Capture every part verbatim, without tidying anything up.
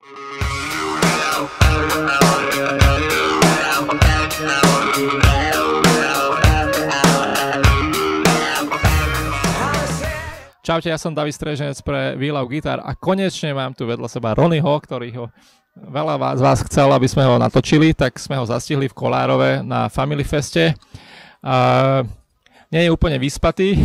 Čaute, ja som David Streženec pre We Love Guitar a konečne mám tu vedľa seba Ronnyho, ktorýho veľa z vás chcel, aby sme ho natočili, tak sme ho zastihli v Kolárove na Family Feste. Uh, nie je úplne vyspatý,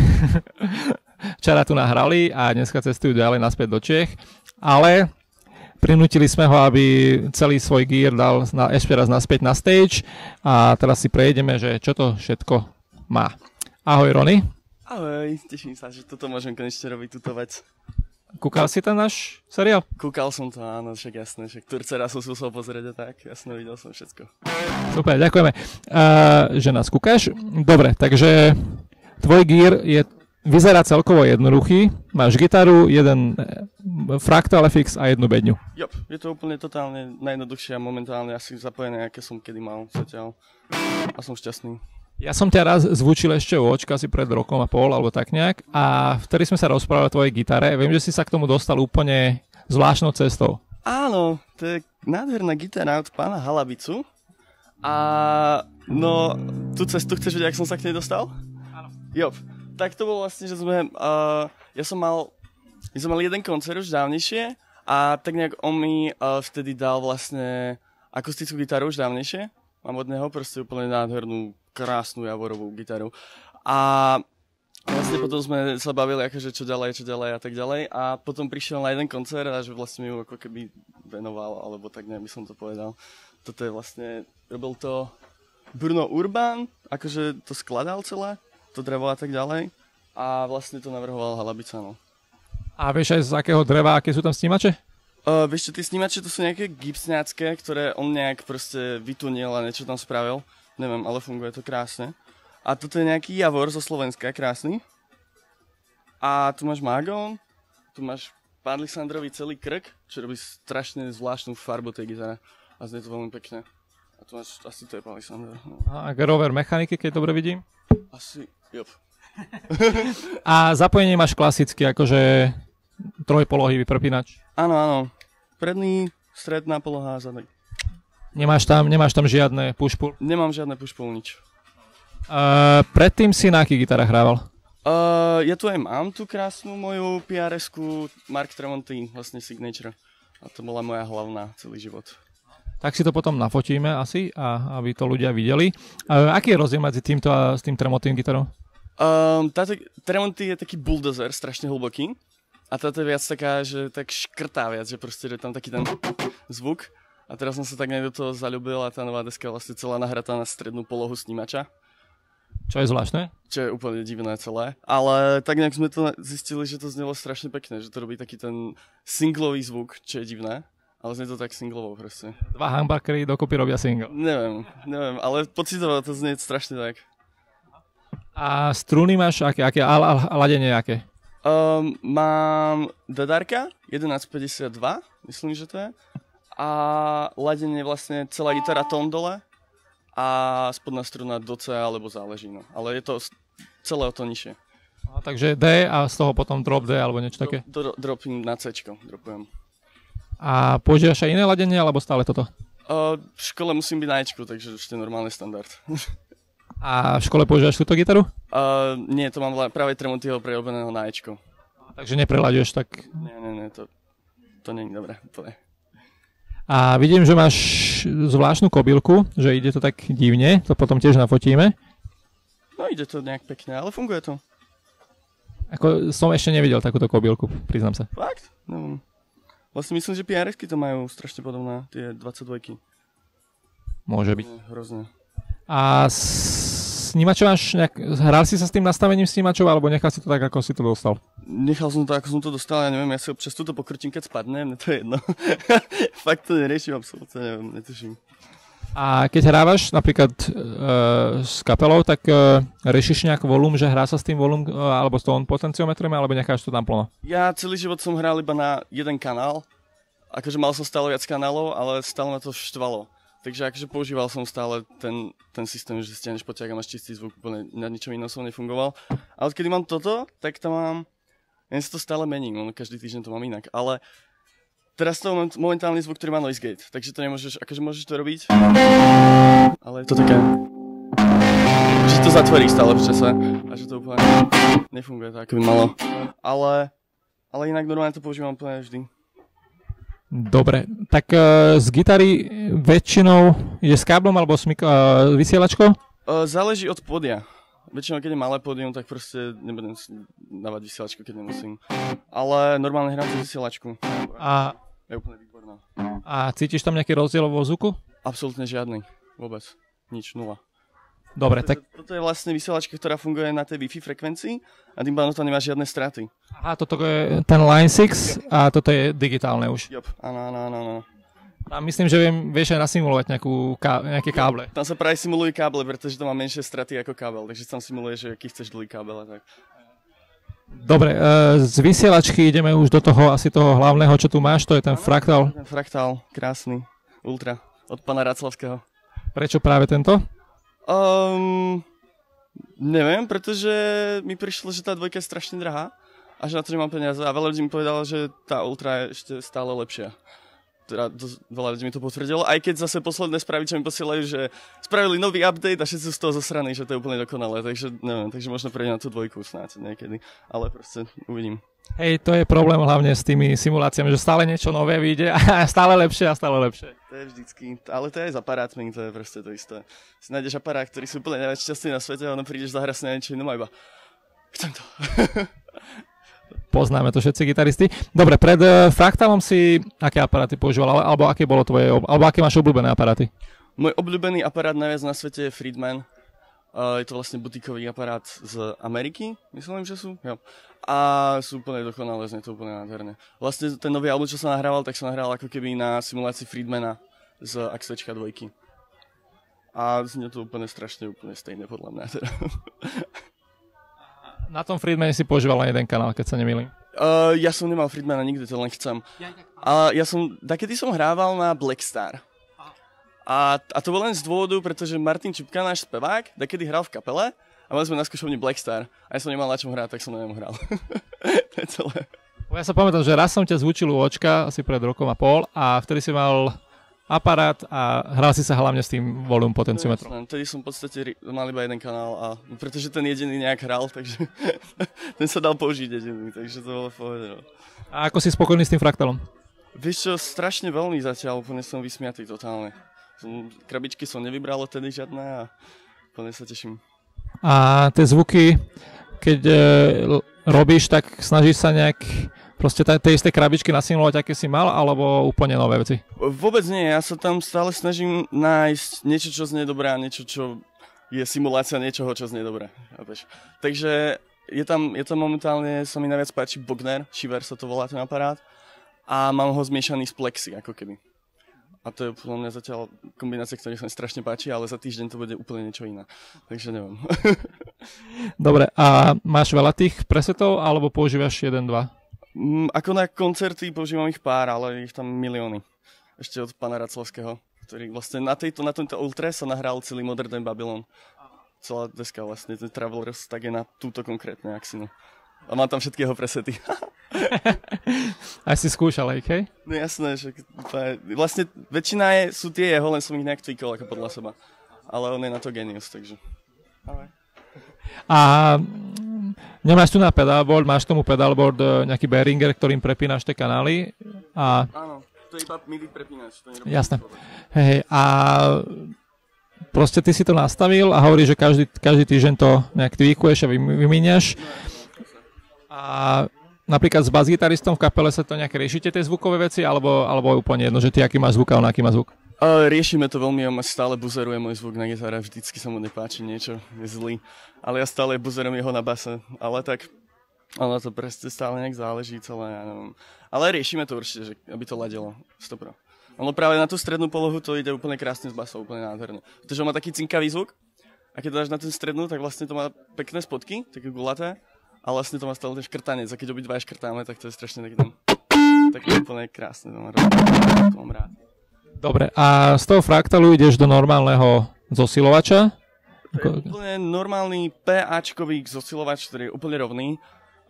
včera tu nahrali a dneska cestujú ďalej naspäť do Čech, ale prinútili sme ho, aby celý svoj gear dal na, ešte raz naspäť na stage a teraz si prejdeme, že čo to všetko má. Ahoj Ronny. Ahoj, teším sa, že toto môžem konečne robiť, túto vec. Kúkal si ten náš seriál? Kúkal som to, áno, však jasné, však Turce raz som si musel pozrieť a tak, jasne, videl som všetko. Super, ďakujeme, uh, že nás kúkaš. Dobre, takže tvoj gear je, vyzerá celkovo jednoduchý, máš gitaru, jeden Fractal ef iks a jednu bedňu. Jop, je to úplne totálne najjednoduchšie a momentálne asi zapojené, aké som kedy mal zatiaľ a som šťastný. Ja som ťa raz zvučil ešte u očka asi pred rokom a pol, alebo tak nejak, a vtedy sme sa rozprávali o tvojej gitare. Viem, že si sa k tomu dostal úplne zvláštnou cestou. Áno, to je nádherná gitara od pána Halabicu. A no, tú cestu chceš vedieť, jak som sa k nej dostal? Áno. Jop, tak to bolo vlastne, že sme, uh, ja som mal, ja som mal jeden koncert už dávnejšie a tak nejak on mi uh, vtedy dal vlastne akustickú gitaru už dávnejšie. Mám od neho proste úplne nádhernú, krásnu javorovú gitaru. A vlastne potom sme sa bavili, akože čo ďalej, čo ďalej a tak ďalej. A potom prišiel na jeden koncert a že vlastne mi ju ako keby venoval, alebo tak nejak by som to povedal. Toto je vlastne, robil to Bruno Urban, akože to skladal celé, to drevo a tak ďalej. A vlastne to navrhoval Halabica, no. A vieš aj z akého dreva, aké sú tam snímače? Uh, vieš čo, tie snímače to sú nejaké gipsňacké, ktoré on nejak proste vytunil a niečo tam spravil. Neviem, ale funguje to krásne. A toto je nejaký javor zo Slovenska, krásny. A tu máš Magon, tu máš Padlisandrový celý krk, čo robí strašne zvláštnu farbu tej gitare. A znie to veľmi pekne. A tu máš, asi to je Palisandr. No. A Grover mechaniky, keď dobre vidím? Asi, jop. A zapojenie máš klasicky, akože trojpolohý prepínač. Áno, áno. Predný, stredná poloha a zadný. Nemáš tam, nemáš tam žiadne push-pull? Nemám žiadne push-pull, nič. Uh, predtým si na akých gitarách hrával? Uh, ja tu aj mám tú krásnu moju pé er esku Mark Tremonti, vlastne Signature. A to bola moja hlavná celý život. Tak si to potom nafotíme asi, a aby to ľudia videli. Uh, aký je rozdiel medzi týmto a s tým Tremontim gitarou? Um, táto Tremonti je taký bulldozer, strašne hlboký. A táto je viac taká, že tak škrtá viac, že proste je tam taký ten zvuk. A teraz som sa tak nejak do toho zaľúbil a tá nová deska je vlastne celá nahratá na strednú polohu snímača. Čo je zvláštne? Čo je úplne divné celé. Ale tak nejak sme to zistili, že to znelo strašne pekné, že to robí taký ten singlový zvuk, čo je divné. Ale znie to tak singlovo proste. Dva humbuckery dokopy robia single. Neviem, neviem, ale pocitovo to znie strašne tak. A struny máš aké? aké a, a, a ladenie aké? Um, mám Dadarka jedenásť päťdesiatdva, myslím, že to je. A ladenie vlastne celá gitara tón dole a spodná struna do C alebo záleží, no. Ale je to celé o to nižšie. A, takže D a z toho potom drop D alebo niečo také? Do, do, dropím na C-čko, dropujem. A používaš aj iné ladenie alebo stále toto? Uh, v škole musím byť na Ečku, takže už to je normálny standard. A v škole používaš túto gitaru? Uh, nie, to mám práve Tremontiho prerobeného na Ečko. Takže neprelaďuješ tak? Nie, nie, nie, to, to nie je dobré úplne. A vidím, že máš zvláštnu kobylku, že ide to tak divne, to potom tiež nafotíme. No ide to nejak pekne, ale funguje to. Ako som ešte nevidel takúto kobylku, priznám sa. Fakt? No. Vlastne myslím, že pé er esky to majú strašne podobné, tie dvadsaťdvojky. Môže byť. Nie, hrozne. A snímačov máš nejak, hral si sa s tým nastavením snímačov, alebo nechal si to tak, ako si to dostal? Nechal som to, ako som to dostal, ja neviem, ja si občas túto pokrčím, keď spadnem, mne to je jedno. Fakt to neriešim, absolútne neviem, netuším. A keď hrávaš napríklad uh, s kapelou, tak uh, riešiš nejak volum, že hrá sa s tým volum, uh, alebo s tón potenciometrem, alebo necháš to tam plno? Ja celý život som hral iba na jeden kanál, akože mal som stále viac kanálov, ale stále ma to štvalo. Takže akože používal som stále ten, ten systém, že stiahneš poťah a máš čistý zvuk, úplne na ničom inom som nefungoval. A odkedy mám toto, tak to mám, ja sa to stále mením, každý týždeň to mám inak, ale Teraz to je momentálny zvuk, ktorý má noise gate, takže to nemôžeš, akože môžeš to robiť, ale je to také, že to zatvorí stále v čase a že to úplne nefunguje tak, ako by malo, ale, ale inak normálne to používam úplne vždy. Dobre, tak uh, z gitary väčšinou ide s káblom alebo s mik- uh, vysielačkou? Uh, záleží od pódia. Väčšinou, keď je malé pódium, tak proste nebudem dávať vysielačku, keď nemusím. Ale normálne hrám cez vysielačku. A, je úplne výborná. A cítiš tam nejaký rozdiel vo zvuku? Absolútne žiadny. Vôbec. Nič. Nula. Dobre, tak... Toto je vlastne vysielačka, ktorá funguje na tej Wi-Fi frekvencii a tým pádom to nemá žiadne straty. Aha, toto je ten Line šesť a toto je digitálne už. Jop, áno, áno, áno, áno. A myslím, že viem, vieš aj nasimulovať nejakú ká- nejaké káble. Tam sa práve simulujú káble, pretože to má menšie straty ako kábel, takže tam simuluje, že aký chceš dlhý kábel a tak. Dobre, z vysielačky ideme už do toho asi toho hlavného, čo tu máš, to je ten fraktál. Ten fraktál, krásny, ultra, od pana Raclavského. Prečo práve tento? Um, neviem, pretože mi prišlo, že tá dvojka je strašne drahá a že na to nemám peniaze a veľa ľudí mi povedalo, že tá ultra je ešte stále lepšia. Teda dosť, veľa ľudí mi to potvrdilo, aj keď zase posledné správy, čo mi posielajú, že spravili nový update a všetci sú z toho zasraní, že to je úplne dokonalé, takže neviem, takže možno prejdem na tú dvojku snáď niekedy, ale proste uvidím. Hej, to je problém hlavne s tými simuláciami, že stále niečo nové vyjde a stále lepšie a stále lepšie. To je vždycky, ale to je aj s aparátmi, to je proste to isté. Si nájdeš aparát, ktorý sú úplne najviac šťastný na svete a ono prídeš zahrať si na niečo inom a iba chcem to. Poznáme to všetci gitaristi. Dobre, pred uh, fraktálom si aké aparáty používal, alebo aké bolo tvoje, alebo aké máš obľúbené aparáty? Môj obľúbený aparát najviac na svete je Friedman. Uh, je to vlastne butikový aparát z Ameriky, myslím, že sú. Jo. A sú úplne dokonalé, znie to úplne nádherné. Vlastne ten nový album, čo som nahrával, tak som nahral ako keby na simulácii Friedmana z Axtečka dvojky. A znie to úplne strašne, úplne stejné podľa mňa teda. Na tom Friedmane si používal len jeden kanál, keď sa nemýlim. Uh, ja som nemal Friedmana nikdy, to len chcem. A ja som, takedy som hrával na Blackstar. A, a to bol len z dôvodu, pretože Martin Čipka, náš spevák, takedy hral v kapele a mali sme na skúšovni Blackstar. A ja som nemal na čom hrať, tak som na ňom hral. To je celé. Ja sa pamätám, že raz som ťa zvučil u očka, asi pred rokom a pol, a vtedy si mal aparát a hral si sa hlavne s tým volume potenciometrom. Vtedy som v podstate mal iba jeden kanál, a pretože ten jediný nejak hral, takže ten sa dal použiť jediný, takže to bolo v pohode. No. A ako si spokojný s tým fraktálom? Vieš čo, strašne veľmi zatiaľ, úplne som vysmiatý totálne. Som, krabičky som nevybral odtedy žiadne a úplne sa teším. A tie zvuky, keď e, robíš, tak snažíš sa nejak proste tie isté krabičky nasimulovať, aké si mal, alebo úplne nové veci? Vôbec nie, ja sa tam stále snažím nájsť niečo, čo znie dobré a niečo, čo je simulácia niečoho, čo znie dobré. Takže je tam, je tam momentálne, sa mi najviac páči Bogner, Shiver sa to volá ten aparát, a mám ho zmiešaný z Plexi, ako keby. A to je podľa mňa zatiaľ kombinácia, ktorá sa mi strašne páči, ale za týždeň to bude úplne niečo iné. Takže neviem. Dobre, a máš veľa tých presetov, alebo používaš jeden, dva? Mm, ako na koncerty používam ich pár, ale ich tam milióny. Ešte od pana Raclavského, ktorý vlastne na tejto, na tomto Ultre sa nahral celý Modern Day Babylon. Celá deska vlastne, ten Travelers, tak je na túto konkrétne Axinu. A mám tam všetky jeho presety. Aj si skúšal, aj, hej? No jasné, že vlastne väčšina je, sú tie jeho, len som ich nejak tweakol ako podľa seba. Ale on je na to genius, takže... Ale... A nemáš tu na pedalboard, máš tomu pedalboard nejaký Behringer, ktorým prepínaš tie kanály? A... Áno, to je iba MIDI prepínač. To je jasné. Hej, a proste ty si to nastavil a hovoríš, že každý, každý týždeň to nejak tweakuješ a vymíňaš. A napríklad s basgitaristom v kapele sa to nejak riešite tie zvukové veci, alebo, alebo úplne jedno, že ty aký máš zvuk a on aký má zvuk? Uh, riešime to veľmi, on stále buzeruje môj zvuk na gitare, vždycky sa mu nepáči niečo, je zlý. Ale ja stále buzerujem jeho na base, ale tak ono to proste stále nejak záleží celé, ja neviem. Ale riešime to určite, že aby to ladilo, stopro. Ono práve na tú strednú polohu to ide úplne krásne s basou, úplne nádherne. Pretože on má taký cinkavý zvuk a keď dáš na tú strednú, tak vlastne to má pekné spotky, také gulaté. A vlastne to má stále ten škrtanec, a keď obidva škrtáme, tak to je strašne taký ten... Tak je úplne krásne, to mám rád. To mám rád. Dobre, a z toho fraktálu ideš do normálneho zosilovača? To je úplne normálny PAčkový zosilovač, ktorý je úplne rovný.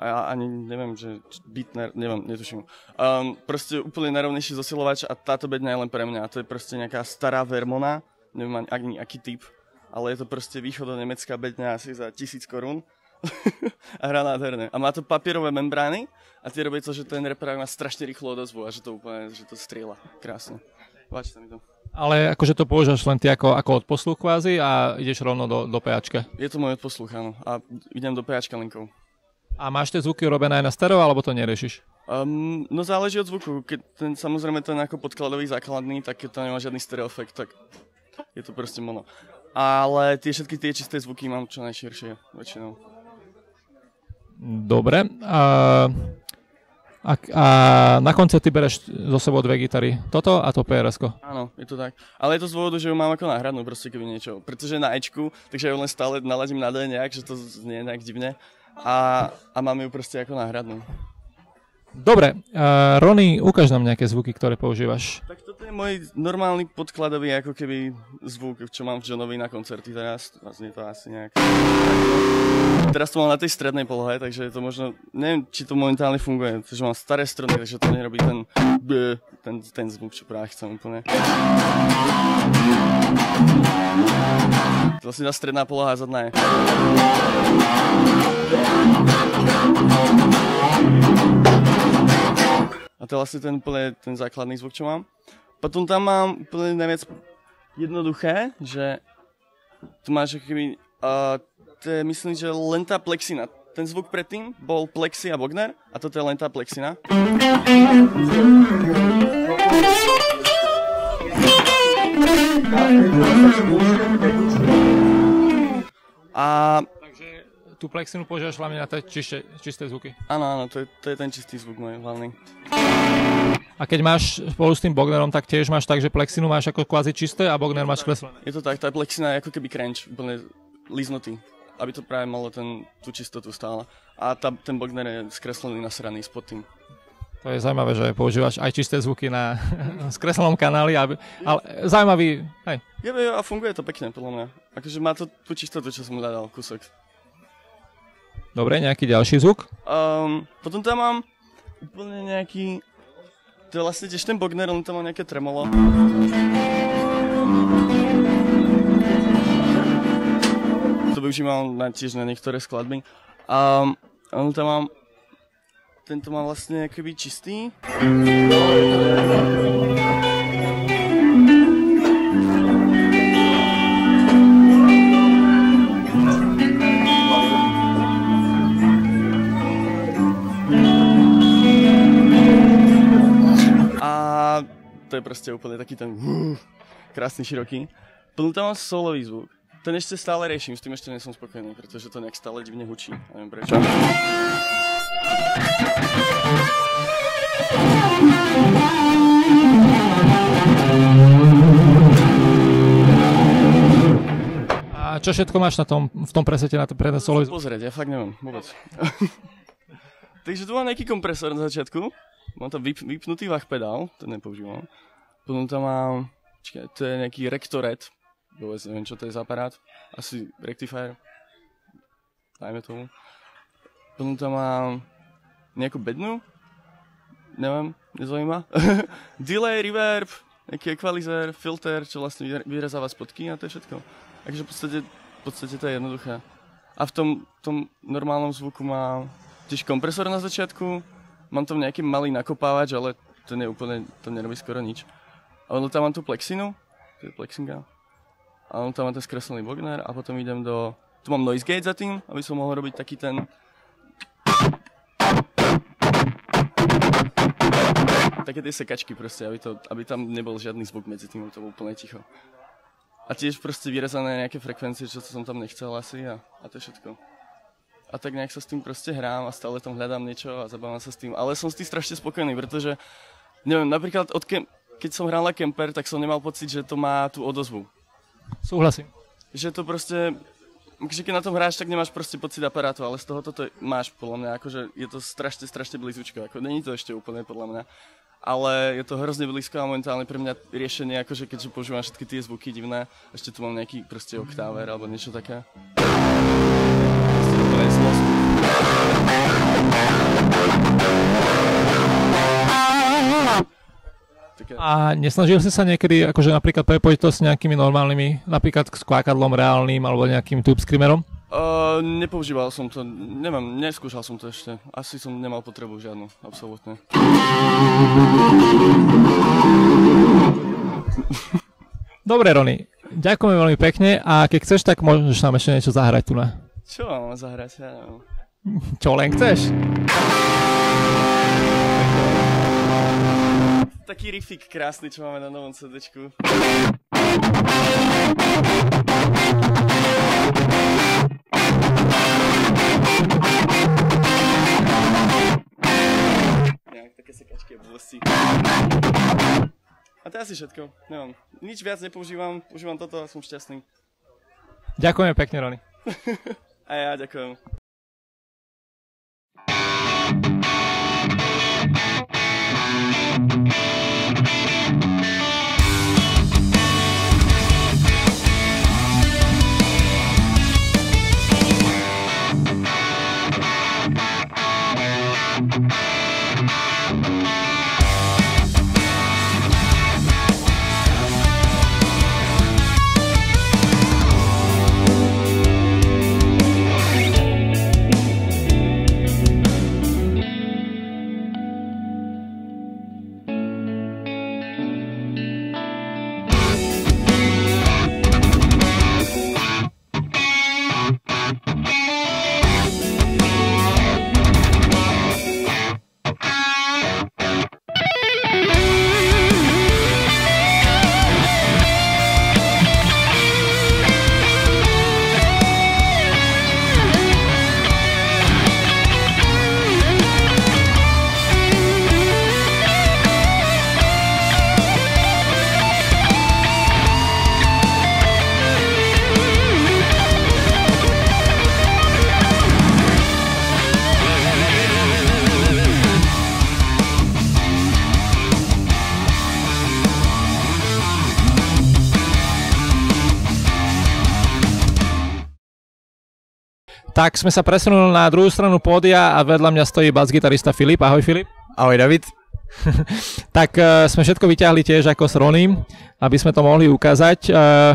a ja ani neviem, že beat, ne, neviem, netuším. Um, proste úplne najrovnejší zosilovač a táto bedňa je len pre mňa. To je proste nejaká stará Vermona, neviem ani aký typ, ale je to proste východo-nemecká bedňa asi za tisíc korún. A hrá nádherne. A má to papierové membrány a tie robí to, že ten reprák má strašne rýchlo odozvu a že to úplne, že to strieľa. Krásne. Páči sa mi to. Ale akože to používaš len ty ako, ako odposluch kvázi a ideš rovno do, do PAčka? Je to môj odposluch, áno. A idem do PAčka linkou. A máš tie zvuky urobené aj na stereo, alebo to neriešiš? Um, no záleží od zvuku. Keď ten, samozrejme ten ako podkladový základný, tak keď to nemá žiadny stereo efekt, tak je to proste mono. Ale tie všetky tie čisté zvuky mám čo najširšie väčšinou. Dobre. A, a, a na koncerty bereš zo sebou dve gitary. Toto a to pé er esko. Áno, je to tak. Ale je to z dôvodu, že ju mám ako náhradnú, proste keby niečo. Pretože na Ečku, takže ju len stále naladím na D nejak, že to znie nejak divne. A, a mám ju proste ako náhradnú. Dobre, uh, Rony, ukáž nám nejaké zvuky, ktoré používaš. Tak toto je môj normálny podkladový ako keby zvuk, čo mám v Johnovi na koncerty teraz. Vlastne to asi nejak... Teraz to mám na tej strednej polohe, takže je to možno... Neviem, či to momentálne funguje, takže mám staré struny, takže to nerobí ten... ten, ten zvuk, čo práve chcem úplne. To vlastne tá stredná poloha a zadná je. A to je vlastne ten, úplne, ten základný zvuk, čo mám. Potom tam mám úplne najviac jednoduché, že tu máš keby, uh, to je myslím, že len tá plexina. Ten zvuk predtým bol plexi a bogner a toto je len tá plexina. A... Takže tú plexinu používaš hlavne na tie čisté, čisté zvuky. Áno, áno, to je, to je ten čistý zvuk môj hlavný. A keď máš spolu s tým bognerom, tak tiež máš tak, že plexinu máš ako kvázi čisté a bogner máš skreslené. Je to tak, tá plexina je ako keby crunch, úplne líznutý, aby to práve malo ten, tú čistotu stále. A tá, ten bogner je skreslený, nasraný spod tým. To je zaujímavé, že používaš aj čisté zvuky na skreslenom kanáli, aby, ale zaujímavý, hej. Je, je, a funguje to pekne, podľa mňa. Akože má to tú čistotu, čo som dal kúsok. Dobre, nejaký ďalší zvuk? Um, potom tam mám úplne nejaký... To je vlastne tiež ten bogner, len tam mám nejaké tremolo. To využívam na, tiež na niektoré skladby. Um, len tam mám... Tento mám vlastne akoby čistý. A to je proste úplne taký ten uh, krásny, široký. Potom tam mám solový zvuk. Ten ešte stále riešim, s tým ešte nie som spokojný, pretože to nejak stále divne hučí. Neviem prečo. A čo všetko máš na tom, v tom presete na ten solový zvuk? Pozrieť, ja fakt neviem, vôbec. Takže tu mám nejaký kompresor na začiatku. Mám tam vyp, vypnutý vah pedál, to nepoužívam. Potom tam mám, čakaj, to je nejaký rektoret. Vôbec neviem, čo to je za aparát. Asi rectifier. Dajme tomu. Potom tam mám nejakú bednu. Neviem, nezaujíma. Delay, reverb, nejaký equalizer, filter, čo vlastne vyrezáva spodky a to je všetko. Takže v podstate, v podstate to je jednoduché. A v tom, tom normálnom zvuku mám tiež kompresor na začiatku. Mám tam nejaký malý nakopávač, ale to nie úplne, to nerobí skoro nič. A ono tam mám tú plexinu, to je plexinga. A ono tam mám ten skreslený bogner a potom idem do... Tu mám noise gate za tým, aby som mohol robiť taký ten... Také tie sekačky proste, aby, to, aby tam nebol žiadny zvuk medzi tým, aby to bolo úplne ticho. A tiež proste vyrezané nejaké frekvencie, čo som tam nechcel asi a, a to je všetko. A tak nejak sa s tým proste hrám a stále tam hľadám niečo a zabávam sa s tým. Ale som s tým strašne spokojný, pretože, neviem, napríklad od kem- keď som hral na Kemper, tak som nemal pocit, že to má tú odozvu. Súhlasím. Že to proste, že keď na tom hráš, tak nemáš proste pocit aparátu, ale z toho toto máš, podľa mňa, akože je to strašne, strašne blízučko, ako není to ešte úplne, podľa mňa. Ale je to hrozne blízko a momentálne pre mňa riešenie, akože keďže používam všetky tie zvuky divné, ešte tu mám nejaký proste oktáver alebo niečo také. Proste úplne napríklad. A nesnažil si sa niekedy akože napríklad prepojiť to s nejakými normálnymi, napríklad s kvákadlom reálnym alebo nejakým tube screamerom? Uh, nepoužíval som to, nemám, neskúšal som to ešte. Asi som nemal potrebu žiadnu, absolútne. Dobre, Roni, ďakujem veľmi pekne a keď chceš, tak môžeš nám ešte niečo zahrať tu na. Čo mám zahrať? Ja neviem. Čo len chceš? Taký riffik krásny, čo máme na novom CDčku. Nejak také sekačky a vlasy. A to je asi všetko. Neviem. Nič viac nepoužívam, používam toto a som šťastný. Ďakujeme pekne, Roni. A ja ďakujem. Tak sme sa presunuli na druhú stranu pódia a vedľa mňa stojí bas-gitarista Filip. Ahoj Filip. Ahoj David. Tak uh, sme všetko vyťahli tiež ako s Ronim, aby sme to mohli ukázať. Uh,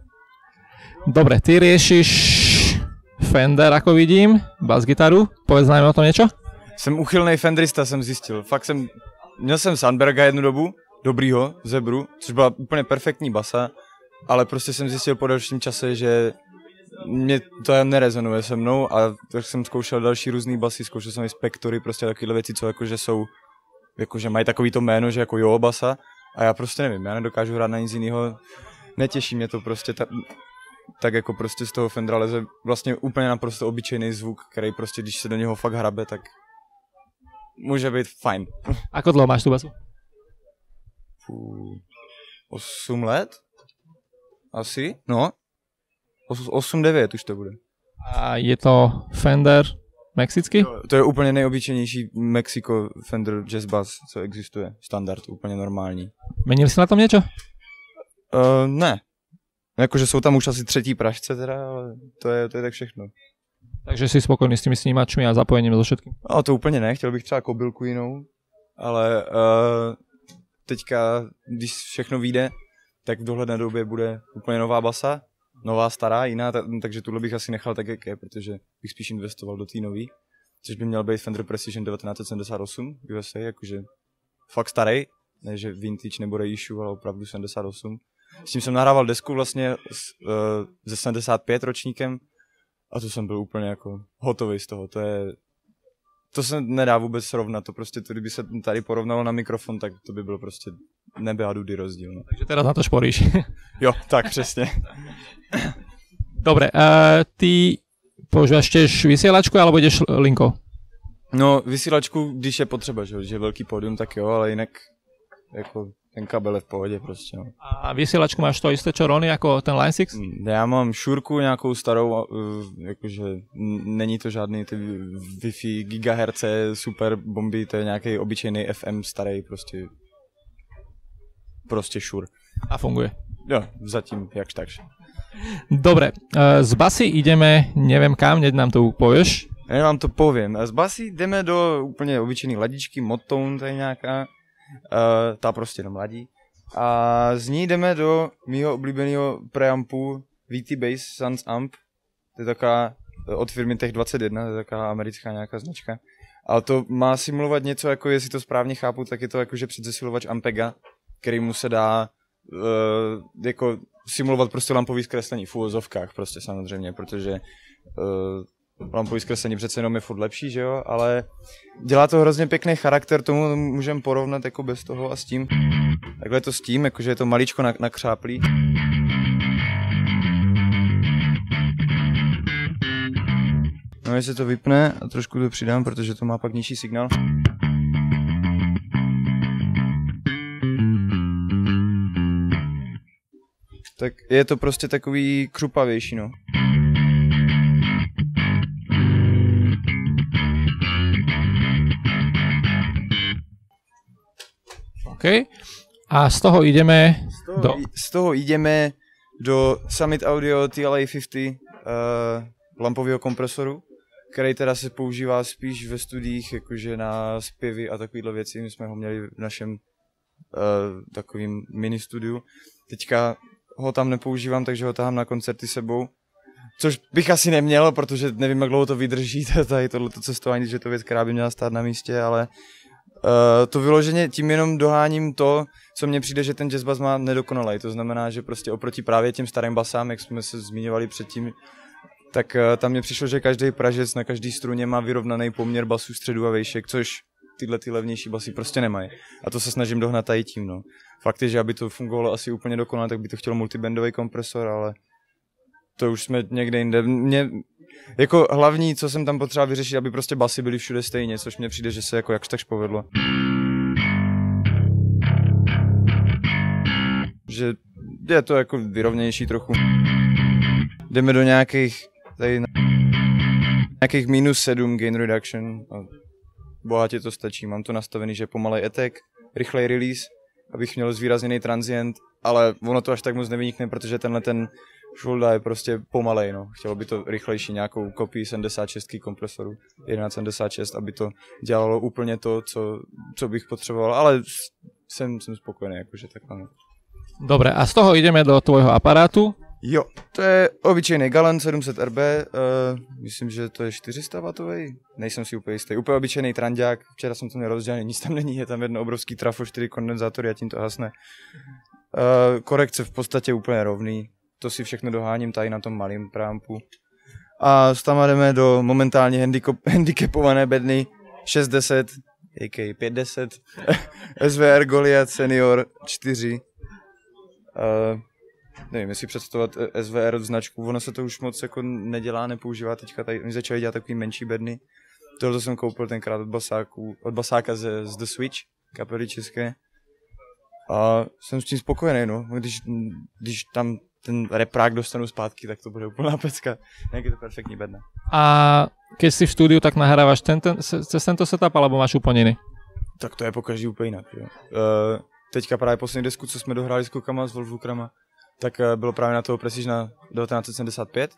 dobre, ty riešiš Fender, ako vidím, bas-gitaru. Povedz nám o tom niečo. Jsem uchylnej Fenderista, jsem zjistil. Fakt jsem, měl jsem Sandberga jednu dobu, dobrýho, Zebru, což byla úplně perfektní basa, ale prostě jsem zjistil po dalším čase, že mě to nerezonuje se mnou a tak jsem zkoušel další různý basy, zkoušel jsem i Spectory, prostě takovéhle věci, co jakože jsou, jakože mají takový to jméno, že jako jo basa a já prostě nevím, já nedokážu hrát na nic jiného, netěší mě to prostě ta, tak jako prostě z toho Fendera leze vlastně úplně naprosto obyčejný zvuk, který prostě když se do něho fakt hrabe, tak může být fajn. Ako dlouho máš tu basu? osm let? Asi? No. osm devět už to bude. A je to Fender mexický? To, to je úplně nejobyčejnější Mexico Fender Jazz Bass, co existuje. Standard, úplně normální. Menil si na tom něco? Uh, ne. Jakože jsou tam už asi třetí pražce teda, ale to je, to je tak všechno. Takže jsi spokojný s těmi snímačmi a zapojením do všetkým? No to úplně ne, chtěl bych třeba kobylku jinou, ale uh, teďka, když všechno vyjde, tak v dohledné době bude úplně nová basa, nová, stará, jiná, ta, takže tuhle bych asi nechal tak, jak je, protože bych spíš investoval do té nový, což by měl být Fender Precision devatenáct sedmdesát osm U S A, jakože fakt starý, ne že vintage nebo reissue, ale opravdu sedmdesát osm. S tím jsem nahrával desku vlastně s, uh, ze sedmdesát pět ročníkem a to jsem byl úplně jako hotový z toho, to je, to se nedá vůbec srovnat, to prostě, to, kdyby se tady porovnalo na mikrofon, tak to by bylo prostě nebe a dudy rozdíl. No. Takže teraz na to šporíš. Jo, tak přesně. Dobre, uh, ty používáš tiež vysielačku alebo ideš linkou? No, vysílačku, když je potřeba, že, že je velký pódium, tak jo, ale jinak jako ten kabel je v pohodě prostě. No. A vysielačku máš to isté, čo Rony, jako ten Line šesť? Já mám Šurku nějakou starou, jakože není to žádný ty Wi-Fi, gigaherce, super bomby, to je nějaký obyčejný F M starý, prostě prostě Shure. A funguje? Jo, zatím jakž takž. Dobre, z basy ideme, neviem kam, hneď nám to povieš. Já vám to povím. Z basy jdeme do úplně obyčejný ladičky, Modtone, to je nějaká. Uh, ta prostě jenom ladí. A z ní jdeme do mýho oblíbeného preampu V T Bass Sans Amp. To je taková od firmy Tech dvacet jedna, to je taková americká nějaká značka. Ale to má simulovat něco, jako jestli to správně chápu, tak je to jakože předzesilovač Ampega, který mu se dá uh, jako simulovat prostě lampový zkreslení v uvozovkách prostě samozřejmě, protože uh, lampový zkreslení přece jenom je furt lepší, že jo, ale dělá to hrozně pěkný charakter, tomu můžeme porovnat jako bez toho a s tím. Takhle to s tím, jakože je to maličko nakřáplý. No, jestli to vypne a trošku to přidám, protože to má pak nižší signál. Tak je to prostě takový křupavější, no. OK. A z toho ideme z toho, do... Z toho ideme do Summit Audio T L A padesát uh, lampového kompresoru, který teda se používá spíš ve studiích, jakože na zpěvy a takovýhle věci. My jsme ho měli v našem uh, takovým mini studiu. Teďka ho tam nepoužívám, takže ho tahám na koncerty sebou. Což bych asi neměl, protože nevím, jak dlouho to vydrží, tady tohleto cestování, že to věc, která by měla stát na místě, ale uh, to vyloženě tím jenom doháním to, co mně přijde, že ten jazz bass má nedokonalej. To znamená, že prostě oproti právě těm starým basám, jak jsme se zmiňovali předtím, tak uh, tam mně přišlo, že každý pražec na každý struně má vyrovnaný poměr basů, středu a vejšek, což tyhle ty levnější basy prostě nemají. A to se snažím dohnat tady tím, no. Fakt je, že aby to fungovalo asi úplně dokonale, tak by to chtělo multibandový kompresor, ale to už jsme někde jinde. Mě, jako hlavní, co jsem tam potřeboval vyřešit, aby prostě basy byly všude stejně, což mně přijde, že se jako jakž takž povedlo. Že je to jako vyrovnější trochu. Jdeme do nějakých, tady na, nějakých minus sedm gain reduction. Bohatě to stačí, mám to nastavený, že pomalej attack, rychlej release, abych měl zvýrazněný transient, ale ono to až tak moc nevynikne, protože tenhle ten šulda je prostě pomalej, no. Chtělo by to rychlejší nějakou kopii sedmdesát šest kompresoru, jedenáct sedmdesát šest, aby to dělalo úplně to, co, co bych potřeboval, ale jsem, jsem spokojený, jakože takhle. No. Dobre, a z toho ideme do tvojho aparátu? Jo, to je obyčejný Galan sedm set R B, uh, myslím, že to je čtyři sta watový, nejsem si úplně jistý, úplně obyčejný trandák, včera jsem to měl rozdělený, nic tam není, je tam jedno obrovský trafo, čtyři kondenzátory a tím to hasne. Uh, korekce v podstatě úplně rovný, to si všechno doháním tady na tom malým preampu. A s tam jdeme do momentálně handicap, handicapované bedny šest deset, a k a pět deset, S V R Goliath Senior čtyři. Uh, nevím, jestli představovat S V R značku, ono se to už moc jako nedělá, nepoužívá teďka, tady oni začali dělat takový menší bedny. Tohle jsem koupil tenkrát od basáku, od basáka z, z The Switch, kapely české. A jsem s tím spokojený, no, když, když tam ten reprák dostanu zpátky, tak to bude úplná pecka. Jak je to perfektní bedna. A keď si v studiu, tak nahrávaš ten, ten, cez tento setup, alebo máš úplně jiný? Tak to je po každý úplně jinak, jo. Uh, teďka právě poslední desku, co jsme dohráli s klukama, s Wolfwookerama, tak bylo právě na toho Precision devatenáct sedmdesát pět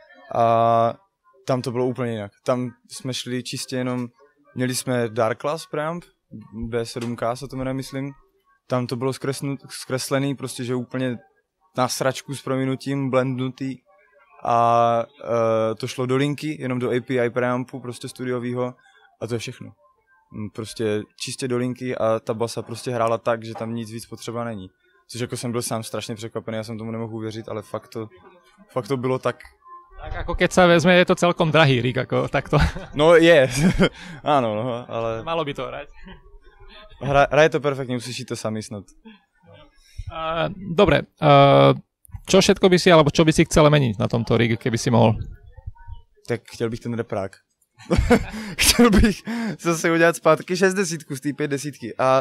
a tam to bylo úplně jinak. Tam jsme šli čistě jenom, měli jsme Dark Class preamp, B sedm K se to jmenuje, myslím. Tam to bylo zkreslený, prostě, že úplně na sračku s prominutím, blendnutý a uh, to šlo do linky, jenom do A P I preampu, prostě studiovýho a to je všechno. Prostě čistě do linky a ta basa prostě hrála tak, že tam nic víc potřeba není. Což jako jsem byl sám strašně překvapený, já jsem tomu nemohl uvěřit, ale fakt to, fakt to bylo tak. Tak ako keď sa vezme, je to celkom drahý rig, ako takto. No je, áno, no, ale... Malo by to hrať. Hra, hraje to perfektně, musíš to sami snad. Uh, dobre, uh, čo všetko by si, alebo čo by si chcel meniť na tomto rig, keby si mohol? Tak chtěl bych ten reprák. Chtěl bych zase udělat zpátky šestdesítku z té pět desítky a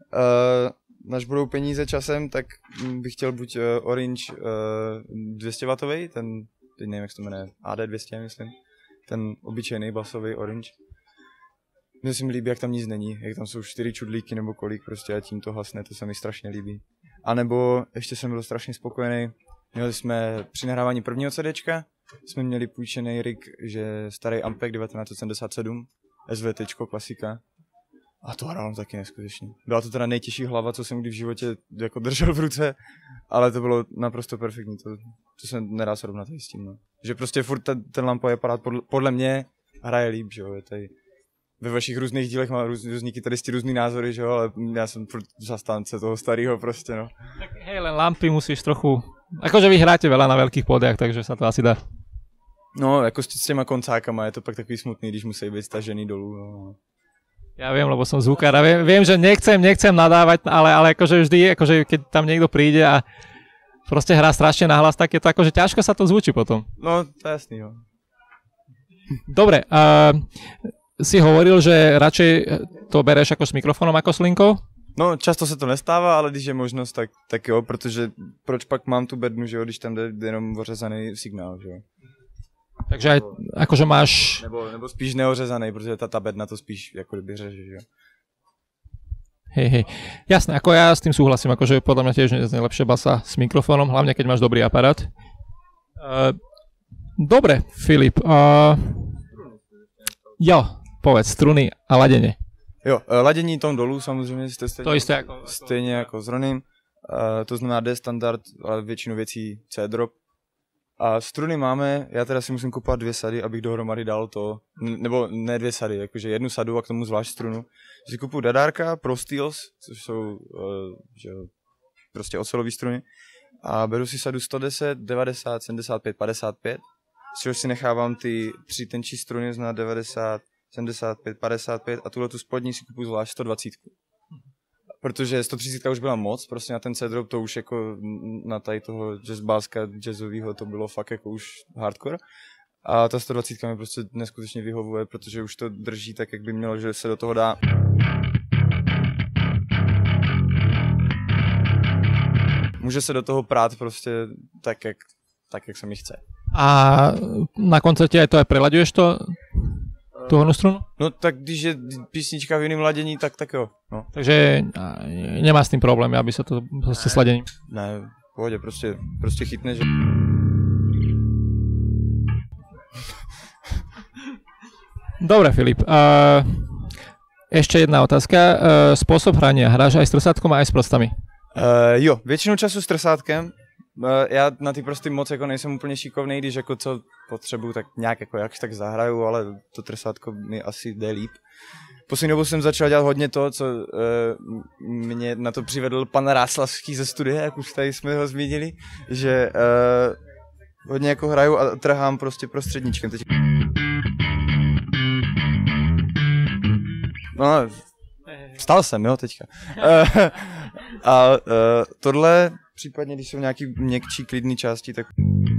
uh, až budou peníze časem, tak bych chtěl buď uh, Orange uh, dvě stě watový, ten, teď nevím, jak se to jmenuje, A D dvě stě, myslím, ten obyčejný basový Orange. Mně se mi líbí, jak tam nic není, jak tam jsou čtyři čudlíky nebo kolik prostě a tím to hasne, to se mi strašně líbí. A nebo ještě jsem byl strašně spokojený, měli jsme při nahrávání prvního CDčka, jsme měli půjčený rig, že starý Ampeg devatenáct sedmdesát sedm, SVTčko, klasika. A to hrál taky neskutečně. Byla to teda nejtěžší hlava, co jsem kdy v životě jako držel v ruce, ale to bylo naprosto perfektní, to, to se nedá srovnat s tím. No. Že prostě furt ten, ten lampový aparát podle, podle mě hraje líp, že jo, je tady ve vašich různých dílech má růz, různí kytaristi různý názory, že jo, ale já jsem furt zastánce toho starého prostě, no. Tak hej, len lampy musíš trochu, akože vy hráte veľa na veľkých pódiach, takže sa to asi dá. No, jako s, s těma koncákama je to pak takový smutný, když musí být stažený dolů, no. Ja viem, lebo som zvukár a viem, viem, že nechcem, nechcem nadávať, ale, ale akože vždy, akože keď tam niekto príde a proste hrá strašne nahlas, tak je to akože ťažko sa to zvučí potom. No, to je jasný, jo. Dobre, uh, si hovoril, že radšej to bereš ako s mikrofónom, ako s linkou? No, často se to nestává, ale když je možnost, tak, tak jo, protože proč pak mám tu bednu, že jo, když tam jde jenom ořezaný signál, že jo. Takže aj, akože máš... Nebo, nebo spíš neořezaný, protože ta, ta bedna to spíš jako kdyby řeže, že jo. Hej, hej. Jasné, ako ja s tým súhlasím, akože podľa mňa tiež nie je lepšia basa s mikrofónom, hlavne keď máš dobrý aparát. Uh, dobre, Filip. Uh, jo, povedz, struny a ladenie. Jo, ladění tom dolů samozřejmě jste stejně, to isté jako, stejně jako s Ronym. Uh, to znamená D standard, ale většinu věcí C drop. A struny máme, já teda si musím kupovat dvě sady, abych dohromady dal to, nebo ne dvě sady, jakože jednu sadu a k tomu zvlášť strunu. Si kupuju dadárka, Pro Steels, což jsou uh, že, prostě ocelový struny. A beru si sadu sto deset, devadesát, sedmdesát pět, padesát pět, z čehož si nechávám ty tři tenčí struny, znamená devadesát, sedmdesát pět, padesát pět a tuhle tu spodní si kupuju zvlášť sto dvacet. Protože sto třicet už byla moc, prostě na ten C-drop to už jako na tady toho jazzbáska jazzovýho to bylo fakt jako už hardcore. A ta sto dvacet mi prostě neskutečně vyhovuje, protože už to drží tak, jak by mělo, že se do toho dá. Může se do toho prát prostě tak, jak, tak, jak se mi chce. A na koncerte aj to aj prelaďuješ to? Tu hornú strunu? No tak když je písnička v jiném ladění, tak tak jo. No. Takže nemá s tým problém, aby sa to proste sladením? Ne, v pohodě, prostě, prostě chytne, že... Dobre, Filip. Uh, ešte jedna otázka. Uh, spôsob hrania. Hráš aj s trsátkom a aj s prostami? Uh, jo, většinu času s trsátkem. Já na ty prosty moc jako nejsem úplně šikovnej, když jako co potřebuju, tak nějak jako jakž tak zahraju, ale to trsátko mi asi jde líp. Poslední dobu jsem začal dělat hodně to, co uh, mě na to přivedl pan Ráslavský ze studia, jak už tady jsme ho zmínili, že uh, hodně jako hraju a trhám prostě prostředníčkem. Teď... No, vstal jsem, jo, teďka. Uh, a uh, tohle... Případně, když jsou nějaký měkčí, klidný části, tak...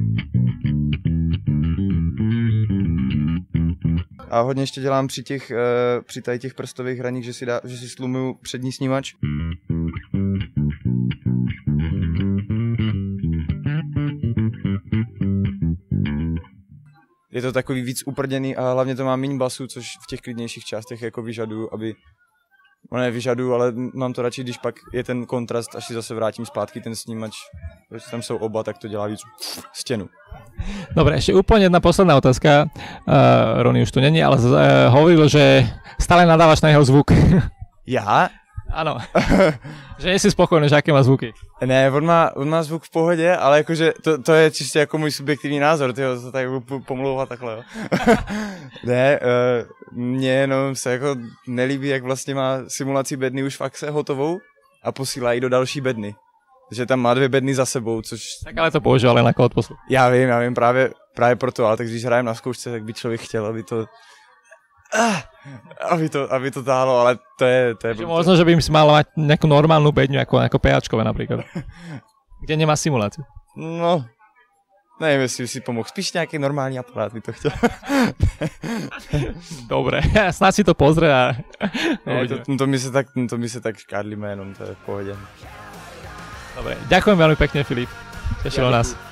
A hodně ještě dělám při těch, uh, při tady těch prstových hraních, že si, dá, že si slumuju přední snímač. Je to takový víc uprděný a hlavně to má méně basu, což v těch klidnějších částech jako vyžaduju, aby... No ne, vyžaduju, ale mám to radši, když pak je ten kontrast, až si zase vrátím zpátky ten snímač, protože tam jsou oba, tak to dělá víc stěnu. Dobre, ešte úplne jedna posledná otázka. Uh, Rony už tu není, ale uh, hovoril, že stále nadávaš na jeho zvuk. Já? Áno. Že nie si spokojný, že aké má zvuky. Ne, on má, on má zvuk v pohodě, ale jakože to, to je čistě jako můj subjektivní názor, tyho, to tady budu pomlouvat takhle, jo. Ne, uh, mně jenom se jako nelíbí, jak vlastně má simulaci bedny už v Axe hotovou a posílá ji do další bedny. Že tam má dvě bedny za sebou, což... Tak ale to používal jen jako odposluch. Já vím, já vím, právě, právě proto, ale tak když hrajem na zkoušce, tak by člověk chtěl, aby to... Ah, aby to, aby to táhlo, ale to je... To je možno, že by si mal mať nejakú normálnu bedňu, ako, ako PAčkové napríklad. Kde nemá simuláciu. No, nevím, jestli si pomohl. Spíš nějaký normální aparát by to chtěl. Dobre, snad si to pozrie a... Ne, to, to, my se tak, to my se tak škádlíme jenom, to je v pohodě. Dobre, ďakujem veľmi pekne, Filip. Tešilo nás.